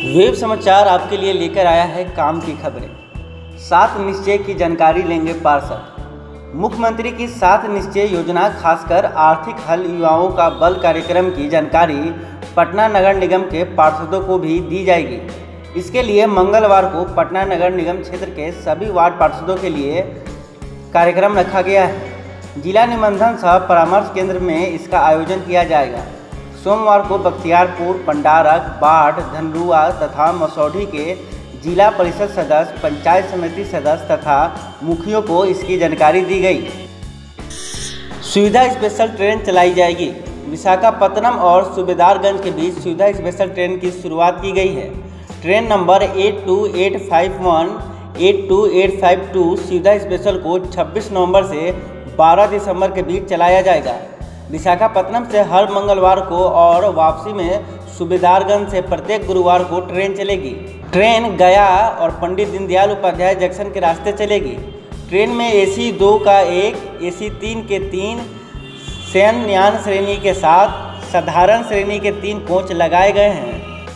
Web समाचार आपके लिए लेकर आया है काम की खबरें। 7 निश्चय की जानकारी लेंगे पार्षद। मुख्यमंत्री की 7 निश्चय योजना खासकर आर्थिक हल युवाओं का बल कार्यक्रम की जानकारी पटना नगर निगम के पार्षदों को भी दी जाएगी। इसके लिए मंगलवार को पटना नगर निगम क्षेत्र के सभी वार्ड पार्षदों के लिए कार्यक्रम रखा गया है। जिला निबंधन सह परामर्श केंद्र में इसका आयोजन किया जाएगा। सोमवार को बख्तियारपुर, पंडारक, बाढ़, धनरुआ तथा मसौढ़ी के जिला परिषद सदस्य, पंचायत समिति सदस्य तथा मुखियों को इसकी जानकारी दी गई। सुविधा स्पेशल ट्रेन चलाई जाएगी। विशाखापत्तनम और सूबेदारगंज के बीच सुविधा स्पेशल ट्रेन की शुरुआत की गई है। ट्रेन नंबर 82851, 82852 सुविधा स्पेशल को 26 नवंबर से 12 दिसंबर के बीच चलाया जाएगा। विशाखापत्तनम से हर मंगलवार को और वापसी में सूबेदारगंज से प्रत्येक गुरुवार को ट्रेन चलेगी। ट्रेन गया और पंडित दीनदयाल उपाध्याय जंक्शन के रास्ते चलेगी। ट्रेन में AC 2 का 1, AC 3 के 3, शयनयान श्रेणी के साथ साधारण श्रेणी के 3 कोच लगाए गए हैं।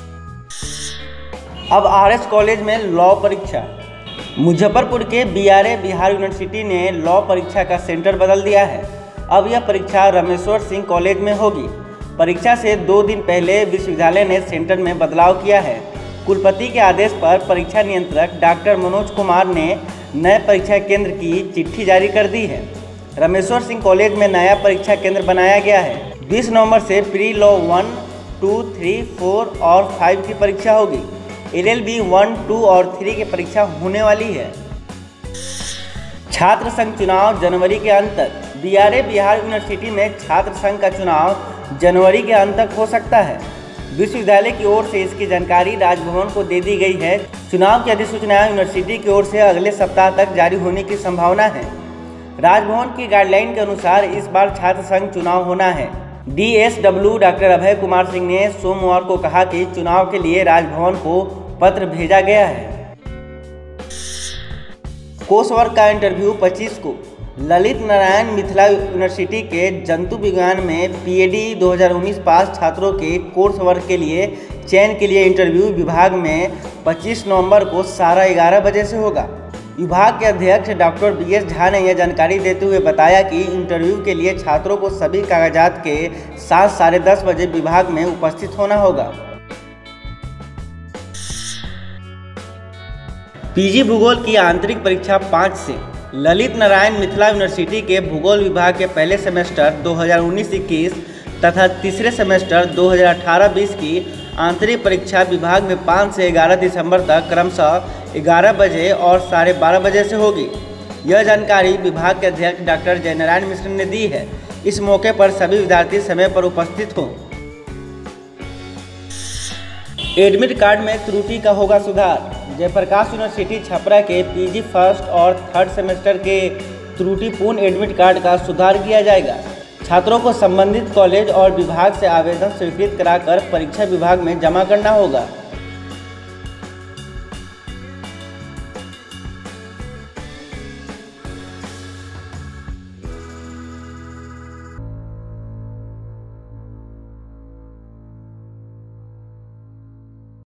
अब RS कॉलेज में लॉ परीक्षा। मुजफ्फरपुर के BRA बिहार यूनिवर्सिटी ने लॉ परीक्षा का सेंटर बदल दिया है। अब यह परीक्षा रामेश्वर सिंह कॉलेज में होगी। परीक्षा से 2 दिन पहले विश्वविद्यालय ने सेंटर में बदलाव किया है। कुलपति के आदेश पर परीक्षा नियंत्रक डॉक्टर मनोज कुमार ने नए परीक्षा केंद्र की चिट्ठी जारी कर दी है। रामेश्वर सिंह कॉलेज में नया परीक्षा केंद्र बनाया गया है। 20 नवंबर से प्री लॉ 1, 2, 3, 4 और 5 की परीक्षा होगी। LLB 1, 2 और 3 की परीक्षा होने वाली है। छात्र संघ चुनाव जनवरी के अंत तक। BRA बिहार यूनिवर्सिटी में छात्र संघ का चुनाव जनवरी के अंत तक हो सकता है। विश्वविद्यालय की ओर से इसकी जानकारी राजभवन को दे दी गई है। चुनाव की अधिसूचना यूनिवर्सिटी की ओर से अगले सप्ताह तक जारी होने की संभावना है। राजभवन की गाइडलाइन के अनुसार इस बार छात्र संघ चुनाव होना है। DSW डॉक्टर अभय कुमार सिंह ने सोमवार को कहा कि चुनाव के लिए राजभवन को पत्र भेजा गया है। कोर्स वर्क का इंटरव्यू 25 को। ललित नारायण मिथिला यूनिवर्सिटी के जंतु विज्ञान में PhD 2019 पास छात्रों के कोर्स वर्क के लिए चयन के लिए इंटरव्यू विभाग में 25 नवंबर को 11:30 बजे से होगा। विभाग के अध्यक्ष डॉक्टर BS झा ने यह जानकारी देते हुए बताया कि इंटरव्यू के लिए छात्रों को सभी कागजात के साथ 10:30 बजे विभाग में उपस्थित होना होगा। PG भूगोल की आंतरिक परीक्षा 5 से। ललित नारायण मिथिला यूनिवर्सिटी के भूगोल विभाग के पहले सेमेस्टर 2019-21 तथा तीसरे सेमेस्टर 2018-20 की आंतरिक परीक्षा विभाग में 5 से 11 दिसंबर तक क्रमशः 11 बजे और 12:30 बजे से होगी। यह जानकारी विभाग के अध्यक्ष डॉक्टर जयनारायण मिश्र ने दी है। इस मौके पर सभी विद्यार्थी समय पर उपस्थित हों। एडमिट कार्ड में त्रुटि का होगा सुधार। जयप्रकाश यूनिवर्सिटी छपरा के PG फर्स्ट और थर्ड सेमेस्टर के त्रुटिपूर्ण एडमिट कार्ड का सुधार किया जाएगा। छात्रों को संबंधित कॉलेज और विभाग से आवेदन स्वीकृत कराकर परीक्षा विभाग में जमा करना होगा।